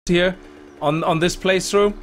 here on this playthrough.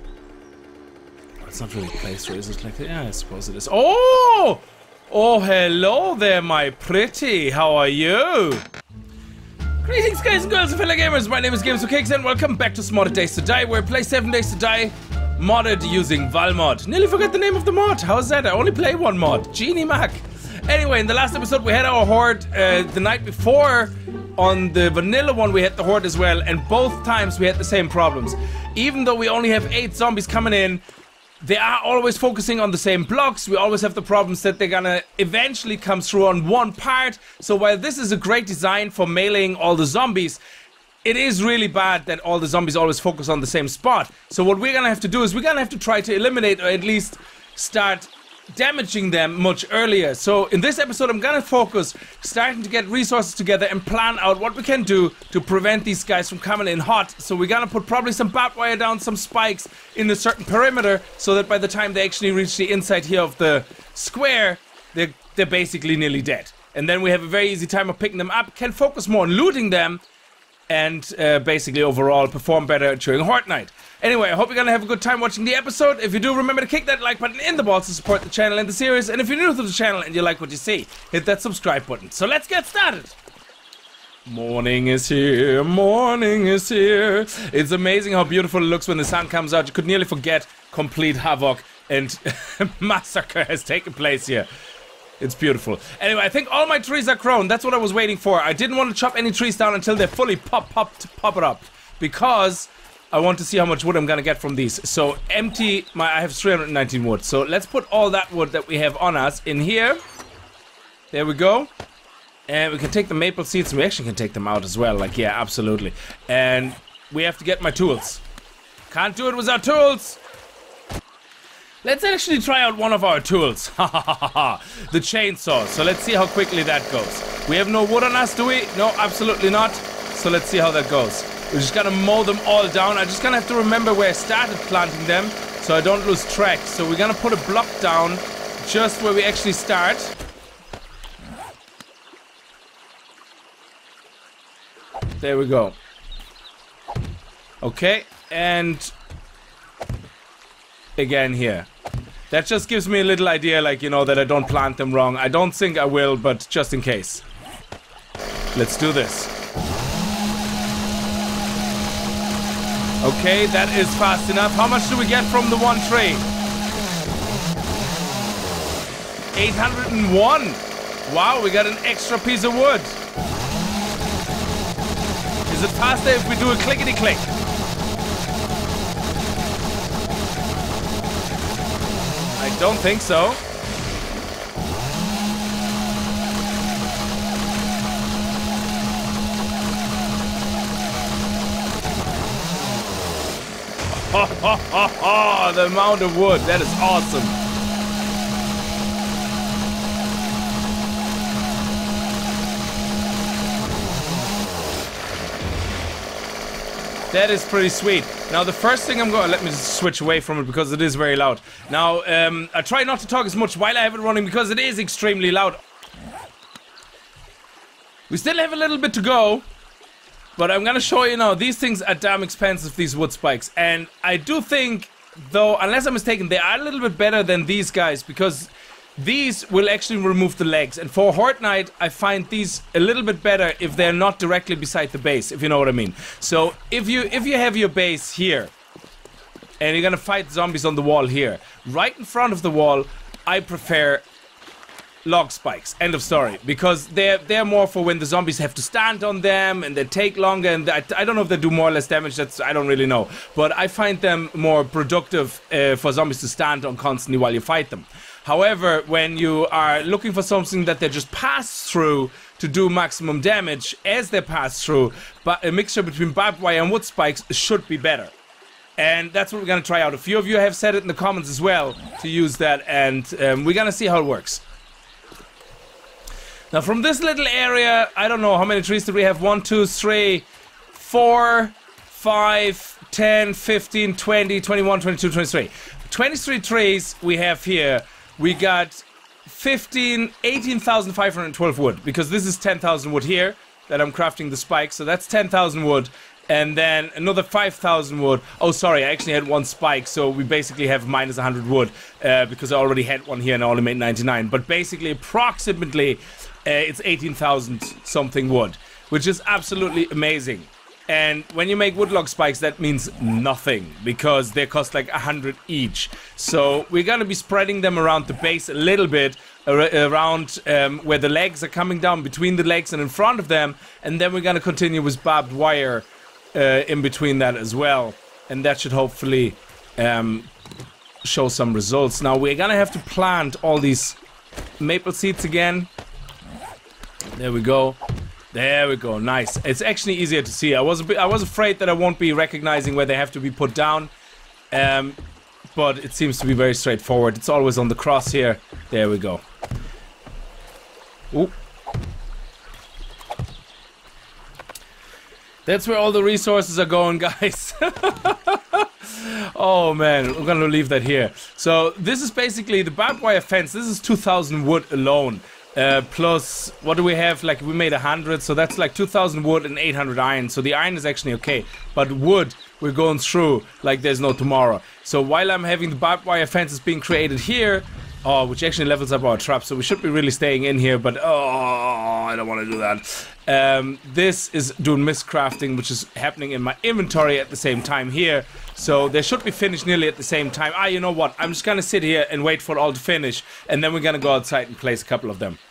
It's not really a playthrough, is it? Like, yeah, I suppose it is. Oh! Oh, hello there, my pretty. How are you? Greetings, guys and girls and fellow gamers. My name is Games for Kicks, and welcome back to Modded Days to Die, where I play 7 Days to Die modded using Valmod. Nearly forgot the name of the mod. How's that? I only play one mod. Genie Mac. Anyway, in the last episode, we had our horde. The night before, on the vanilla one, we had the horde as well, and both times we had the same problems. Even though we only have 8 zombies coming in, they are always focusing on the same blocks. We always have the problems that they're gonna eventually come through on one part. So while this is a great design for meleeing all the zombies, it is really bad that all the zombies always focus on the same spot. So what we're gonna have to do is we're gonna have to try to eliminate, or at least start damaging them much earlier. So in this episode, I'm gonna focus starting to get resources together and plan out what we can do to prevent these guys from coming in hot. So we're gonna put probably some barbed wire down, some spikes in a certain perimeter, so that by the time they actually reach the inside here of the square, they're basically nearly dead. And then we have a very easy time of picking them up, can focus more on looting them, and basically overall perform better during Horde Night. Anyway, I hope you're gonna have a good time watching the episode. If you do, remember to kick that like button in the balls to support the channel and the series. And if you're new to the channel and you like what you see, hit that subscribe button. So let's get started. Morning is here, morning is here. It's amazing how beautiful it looks when the sun comes out. You could nearly forget complete havoc and massacre has taken place here. It's beautiful. Anyway, I think all my trees are grown. That's what I was waiting for. I didn't want to chop any trees down until they're fully pop it up, because I want to see how much wood I'm gonna get from these. So I have 319 wood. So let's put all that wood that we have on us in here. There we go. And we can take the maple seeds, and we actually can take them out as well. Like, yeah, absolutely. And we have to get my tools. Can't do it without tools. Let's actually try out one of our tools. Ha ha ha ha. The chainsaw. So let's see how quickly that goes. We have no wood on us, do we? No, absolutely not. So let's see how that goes. We're just gonna mow them all down. I'm just gonna have to remember where I started planting them, so I don't lose track. So we're gonna put a block down just where we actually start. There we go. Okay, and again here. That just gives me a little idea, like, you know, that I don't plant them wrong. I don't think I will, but just in case. Let's do this. Okay, that is fast enough. How much do we get from the one tree? 801. Wow, we got an extra piece of wood. Is it faster if we do a clickety-click? I don't think so. The amount of wood, that is awesome. That is pretty sweet. Now the first thing I'm going, let me just switch away from it because it is very loud. Now I try not to talk as much while I have it running because it is extremely loud. We still have a little bit to go, but I'm gonna show you now, these things are damn expensive, these wood spikes. And I do think, though, unless I'm mistaken, they are a little bit better than these guys, because these will actually remove the legs. And for Horde Night, I find these a little bit better if they're not directly beside the base, if you know what I mean. So if you have your base here, and you're gonna fight zombies on the wall here, right in front of the wall, I prefer log spikes. End of story. Because they're more for when the zombies have to stand on them and they take longer, and I don't know if they do more or less damage. I don't really know, but I find them more productive for zombies to stand on constantly while you fight them. However, when you are looking for something that they just pass through to do maximum damage as they pass through, but a mixture between barbed wire and wood spikes should be better. And that's what we're gonna try out. A few of you have said it in the comments as well to use that, and we're gonna see how it works. Now from this little area, I don't know how many trees did we have. 1, 2, 3, 4, 5, 10, 15, 20, 21, 22, 23. 23 trees we have here. We got 18,512 wood, because this is 10,000 wood here that I'm crafting the spikes, so that's 10,000 wood. And then another 5,000 wood. Oh, sorry, I actually had one spike, so we basically have minus 100 wood because I already had one here and I only made 99. But basically, approximately, it's 18,000 something wood, which is absolutely amazing. And when you make woodlog spikes, that means nothing because they cost like 100 each. So we're gonna be spreading them around the base a little bit, around where the legs are coming down, between the legs and in front of them. And then we're gonna continue with barbed wire in between that as well. And that should hopefully show some results. Now we're gonna have to plant all these maple seeds again. There we go. There we go, nice. It's actually easier to see. I was afraid that I won't be recognizing where they have to be put down. But it seems to be very straightforward. It's always on the cross here. There we go. Ooh. That's where all the resources are going, guys. Oh man, we're gonna leave that here. So this is basically the barbed wire fence. This is 2,000 wood alone. Plus, what do we have? Like, we made 100, so that's like 2,000 wood and 800 iron. So the iron is actually okay. But wood, we're going through like there's no tomorrow. So while I'm having the barbed wire fences being created here, which actually levels up our traps, so we should be really staying in here, but I don't want to do that. This is doing miscrafting, which is happening in my inventory at the same time here. So they should be finished nearly at the same time. You know what? I'm just gonna sit here and wait for it all to finish, and then we're gonna go outside and place a couple of them.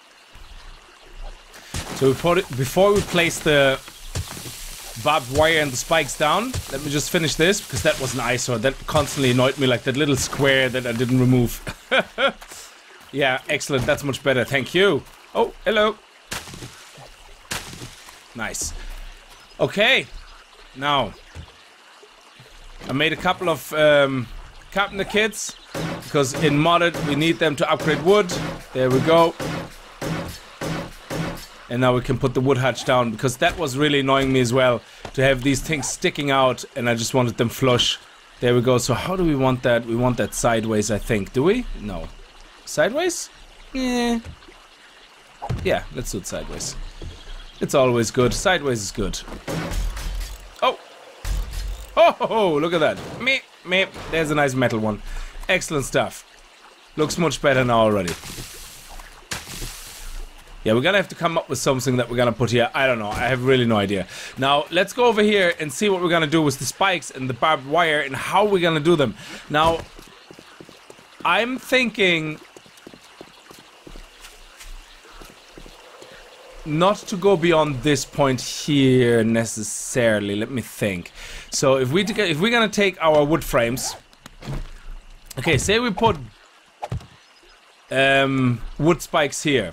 So before we place the barbed wire and the spikes down, let me just finish this, because that was an eyesore. That constantly annoyed me, like that little square that I didn't remove. Yeah, excellent. That's much better. Thank you. Oh, hello. Nice. Okay. Now, I made a couple of carpenter kits, because in modded we need them to upgrade wood. There we go. And now we can put the wood hatch down, because that was really annoying me as well, to have these things sticking out, and I just wanted them flush. There we go. So how do we want that? We want that sideways, I think. Do we? No. Sideways? Yeah. Yeah, let's do it sideways. It's always good. Sideways is good. Oh! Oh, look at that. Meep. There's a nice metal one. Excellent stuff. Looks much better now already. Yeah, we're gonna have to come up with something that we're gonna put here. I don't know. I have really no idea. Now, let's go over here and see what we're gonna do with the spikes and the barbed wire and how we're gonna do them. Now, I'm thinking not to go beyond this point here necessarily. Let me think. So if we're gonna take our wood frames, okay, say we put wood spikes here.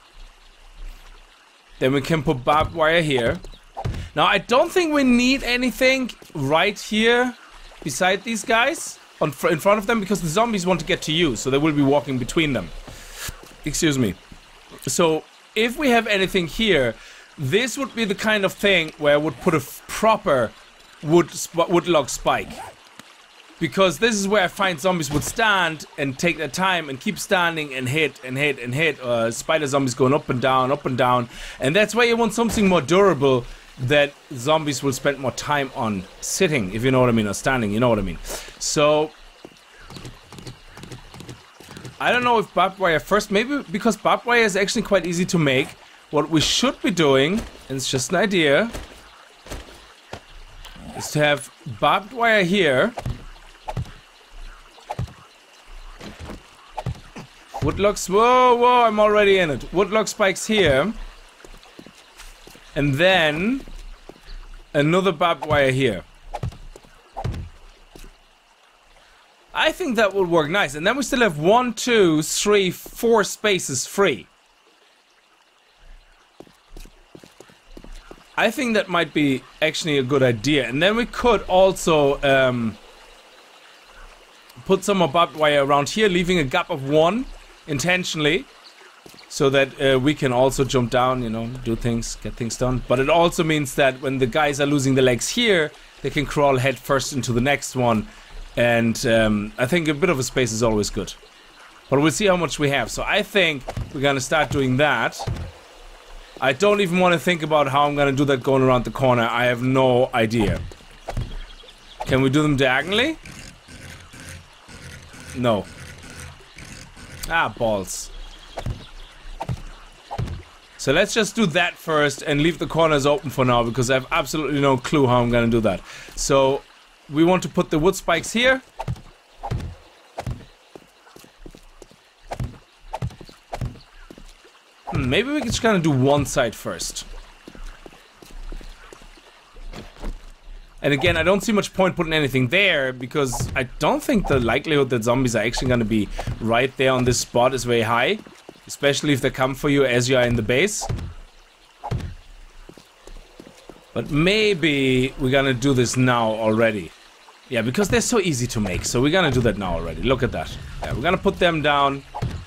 Then we can put barbed wire here. Now, I don't think we need anything right here beside these guys in front of them, because the zombies want to get to you, so they will be walking between them. Excuse me. So, if we have anything here, this would be the kind of thing where I would put a proper wood log spike. Because this is where I find zombies would stand and take their time and keep standing and hit and hit and hit. Spider zombies going up and down, up and down. And that's why you want something more durable that zombies will spend more time on sitting, if you know what I mean, or standing, you know what I mean. So, I don't know if barbed wire first, maybe because barbed wire is actually quite easy to make. What we should be doing, and it's just an idea, is to have barbed wire here. Woodlogs, whoa, I'm already in it. Woodlog spikes here. And then another barbed wire here. I think that will work nice. And then we still have 1, 2, 3, 4 spaces free. I think that might be actually a good idea. And then we could also put some more barbed wire around here, leaving a gap of 1. Intentionally, so that we can also jump down, you know, do things, get things done. But it also means that when the guys are losing the legs here, they can crawl head first into the next one. And I think a bit of a space is always good. But we'll see how much we have. So I think we're gonna start doing that. I don't even want to think about how I'm gonna do that going around the corner. I have no idea. Can we do them diagonally? No. Ah, balls. So let's just do that first and leave the corners open for now, because I have absolutely no clue how I'm gonna do that. So we want to put the wood spikes here. Maybe we can just kind of do one side first. And again, I don't see much point putting anything there, because I don't think the likelihood that zombies are actually going to be right there on this spot is very high. Especially if they come for you as you are in the base. But maybe we're going to do this now already. Yeah, because they're so easy to make. So we're going to do that now already. Look at that. Yeah, we're going to put them down.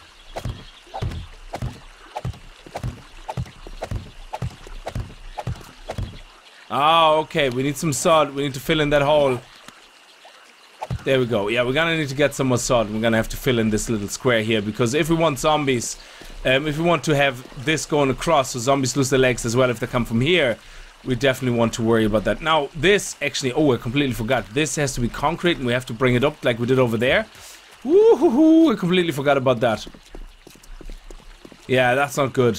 Ah, okay, we need some sod. We need to fill in that hole. There we go. Yeah, we're gonna need to get some more sod. We're gonna have to fill in this little square here, because if we want zombies, if we want to have this going across so zombies lose their legs as well if they come from here, we definitely want to worry about that. Now, this actually, oh, I completely forgot. This has to be concrete and we have to bring it up like we did over there. Woohoo! I completely forgot about that. Yeah, that's not good.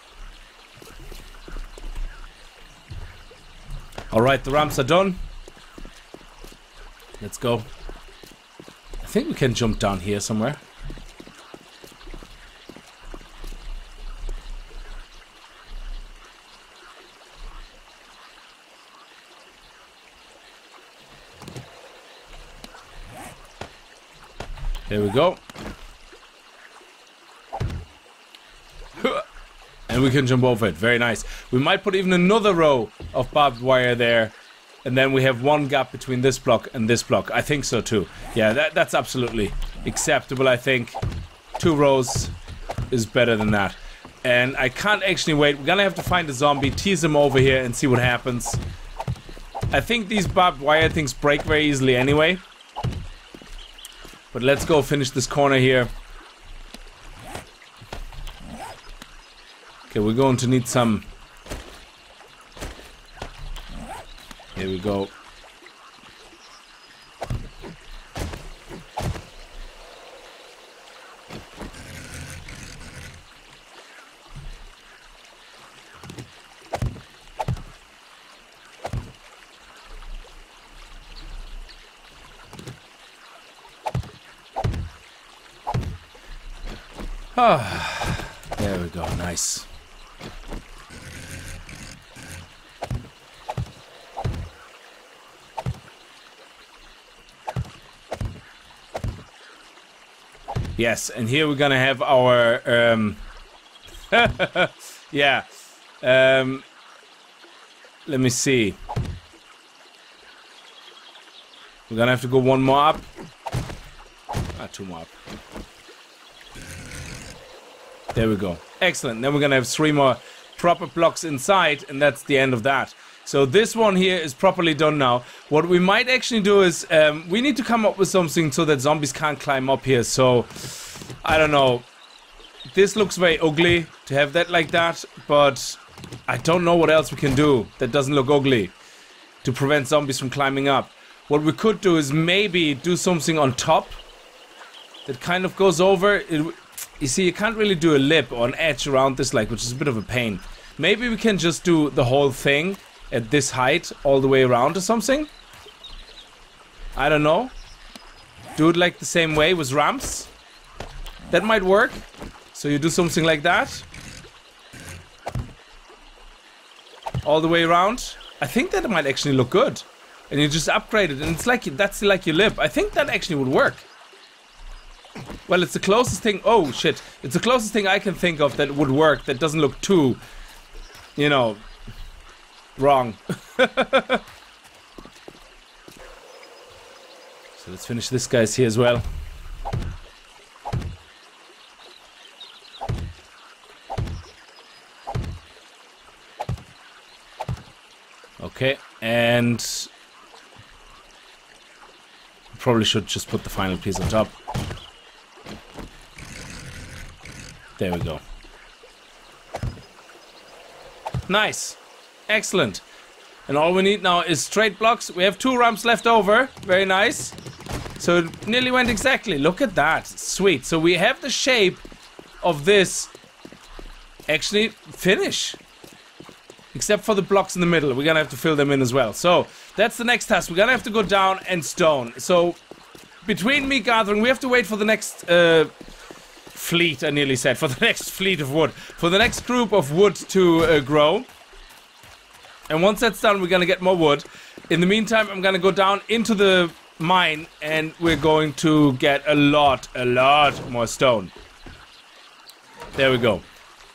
Alright, the ramps are done. Let's go. I think we can jump down here somewhere. There we go. And we can jump over it. Very nice. We might put even another row of barbed wire there. And then we have one gap between this block and this block. I think so too. Yeah, that's absolutely acceptable, I think. 2 rows is better than that. And I can't actually wait. We're gonna have to find a zombie, tease him over here and see what happens. I think these barbed wire things break very easily anyway. But let's go finish this corner here. Okay, we're going to need some... Here we go. Ah, there we go, nice. Yes, and here we're gonna have our, yeah, let me see. We're gonna have to go one more up. Ah, 2 more up. There we go. Excellent. Then we're gonna have 3 more proper blocks inside, and that's the end of that. So this one here is properly done now. What we might actually do is, we need to come up with something so that zombies can't climb up here. So, I don't know. This looks very ugly to have that like that, but I don't know what else we can do that doesn't look ugly to prevent zombies from climbing up. What we could do is maybe do something on top that kind of goes over it. You see, you can't really do a lip or an edge around this, like, which is a bit of a pain. Maybe we can just do the whole thing at this height all the way around or something. I don't know. Do it like the same way with ramps. That might work. So you do something like that. All the way around. I think that might actually look good. And you just upgrade it and it's like, that's like your lip. I think that actually would work. Well, it's the closest thing... Oh, shit. It's the closest thing I can think of that would work, that doesn't look too, you know, wrong. So let's finish this guy's here as well. Okay, and... probably should just put the final piece on top. There we go. Nice. Excellent. And all we need now is straight blocks. We have 2 ramps left over. Very nice. So it nearly went exactly. Look at that. Sweet. So we have the shape of this actually finish. Except for the blocks in the middle. We're gonna have to fill them in as well. So that's the next task. We're gonna have to go down and stone. So between me gathering, we have to wait for the next fleet, I nearly said. For the next fleet of wood. For the next group of wood to grow. And once that's done, we're gonna get more wood. In the meantime, I'm gonna go down into the mine and we're going to get a lot more stone. There we go.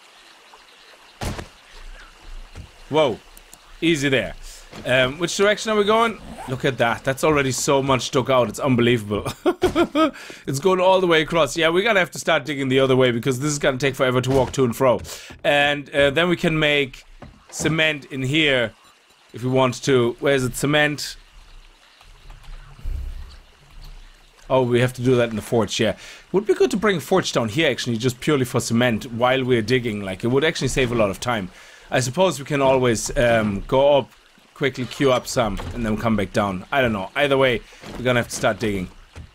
Whoa. Easy there. Which direction are we going? Look at that. That's already so much dug out. It's unbelievable. It's going all the way across. Yeah, we're gonna have to start digging the other way because this is gonna take forever to walk to and fro. And then we can make cement in here if we want to. Where is it? Cement. Oh, we have to do that in the forge, yeah. Would be good to bring a forge down here, actually, just purely for cement while we're digging. Like, it would actually save a lot of time. I suppose we can always go up, quickly queue up some, and then come back down. I don't know. Either way, we're gonna have to start digging.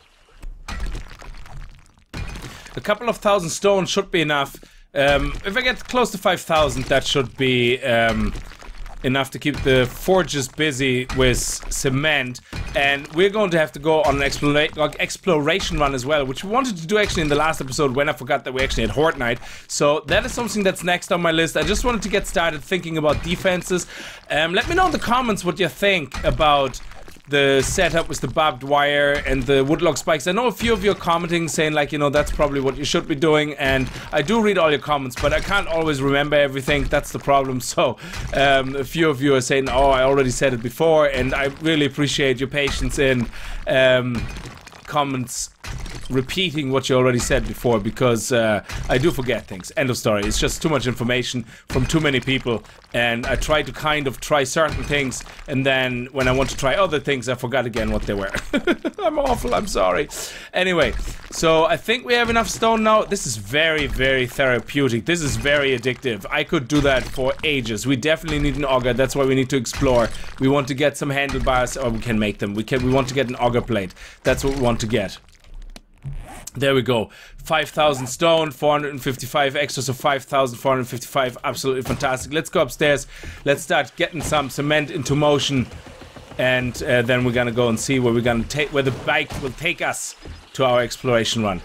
A couple of thousand stone should be enough. If I get close to 5,000, that should be enough to keep the forges busy with cement. And we're going to have to go on an exploration run as well, which we wanted to do actually in the last episode when I forgot that we actually had Horde Night. So that is something that's next on my list. I just wanted to get started thinking about defenses. Let me know in the comments what you think about the setup with the barbed wire and the woodlock spikes. I know a few of you are commenting saying, like, you know, that's probably what you should be doing, and I do read all your comments, but I can't always remember everything. That's the problem. So a few of you are saying, oh, I already said it before, and I really appreciate your patience in comments repeating what you already said before, because I do forget things. End of story. It's just too much information from too many people, and I try to kind of try certain things, and then when I want to try other things, I forgot again what they were. I'm awful, I'm sorry. Anyway, so I think we have enough stone now. This is very, very therapeutic. This is very addictive. I could do that for ages. We definitely need an auger. That's why we need to explore. We want to get some handlebars, or we can make them. We want to get an auger plate. That's what we want to get. There we go. 5,000 stone, 455 extra, so 5,455. Absolutely fantastic. Let's go upstairs. Let's start getting some cement into motion, and then we're gonna go and see where we're gonna take, where the bike will take us to our exploration run.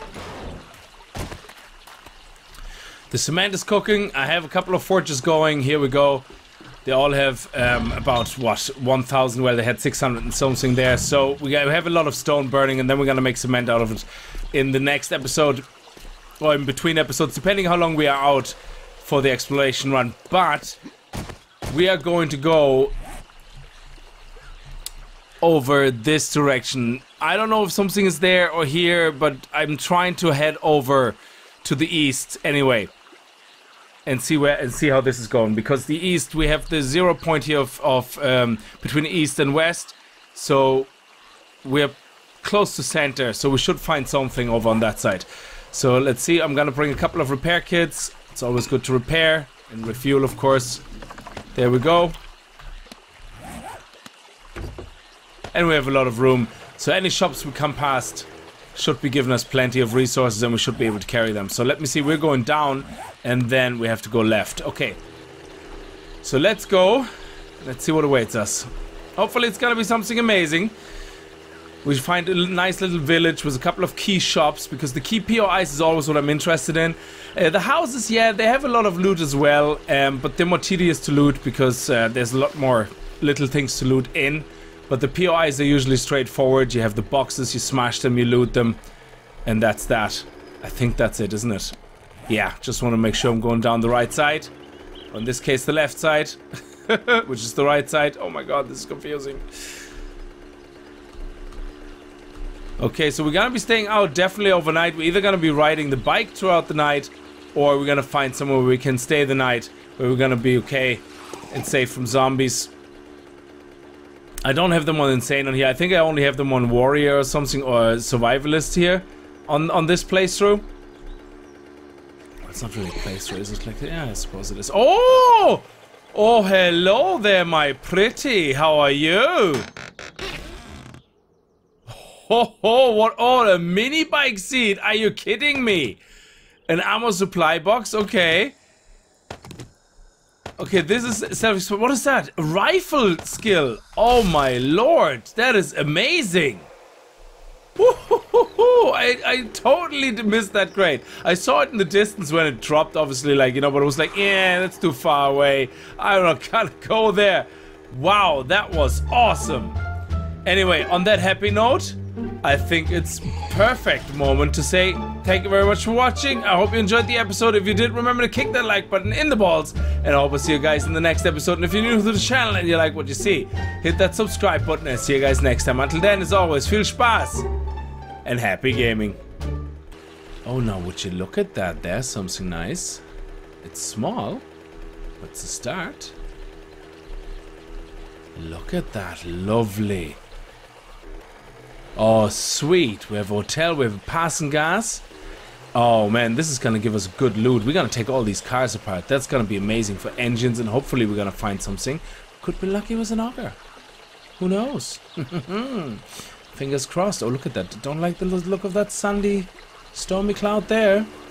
The cement is cooking. I have a couple of forges going. Here we go. They all have about, what, 1,000, well, they had 600 and something there. So we have a lot of stone burning, and then we're going to make cement out of it in the next episode, or in between episodes, depending how long we are out for the exploration run. But we are going to go over this direction. I don't know if something is there or here, but I'm trying to head over to the east anyway. And see how this is going, because the east, we have the 0 point here of between east and west, so we're close to center, so we should find something over on that side. So let's see. I'm gonna bring a couple of repair kits. It's always good to repair and refuel, of course. There we go. And we have a lot of room, so any shops we come past should be giving us plenty of resources, and we should be able to carry them. So let me see, we're going down, and then we have to go left. Okay. So let's go. Let's see what awaits us. Hopefully it's gonna be something amazing. We find a nice little village with a couple of key shops, because the key POIs is always what I'm interested in. The houses, yeah, they have a lot of loot as well, but they're more tedious to loot because there's a lot more little things to loot in. But the POIs are usually straightforward. You have the boxes, you smash them, you loot them, and that's that. I think that's it, isn't it? Yeah, just want to make sure I'm going down the right side. Or in this case, the left side, which is the right side. Oh my god, this is confusing. Okay, so we're gonna be staying out definitely overnight. We're either gonna be riding the bike throughout the night, or we're gonna find somewhere where we can stay the night, where we're gonna be okay and safe from zombies. I don't have them on Insane on here. I think I only have them on Warrior or something, or Survivalist here on this playthrough. It's not really a playthrough, is it? Like, yeah, I suppose it is. Oh! Oh, hello there, my pretty. How are you? Oh, what? Oh, a mini bike seat. Are you kidding me? An ammo supply box? Okay. Okay, this is self. What is that? A rifle skill. Oh my lord, that is amazing. I totally missed that grade. I saw it in the distance when it dropped, obviously, like, you know, but it was like, yeah, that's too far away. I don't know, gotta go there. Wow, that was awesome. Anyway, on that happy note, I think it's perfect moment to say thank you very much for watching. I hope you enjoyed the episode. If you did, remember to kick that like button in the balls. And I hope I'll see you guys in the next episode. And if you're new to the channel and you like what you see, hit that subscribe button and see you guys next time. Until then, as always, viel Spaß and happy gaming. Oh, now would you look at that? There's something nice. It's small, but it's a start. Look at that. Lovely. Oh, sweet. We have a hotel, we have a passing gas. Oh, man, this is going to give us good loot. We're going to take all these cars apart. That's going to be amazing for engines, and hopefully we're going to find something. Could be lucky with an auger. Who knows? Fingers crossed. Oh, look at that. Don't like the look of that sandy, stormy cloud there.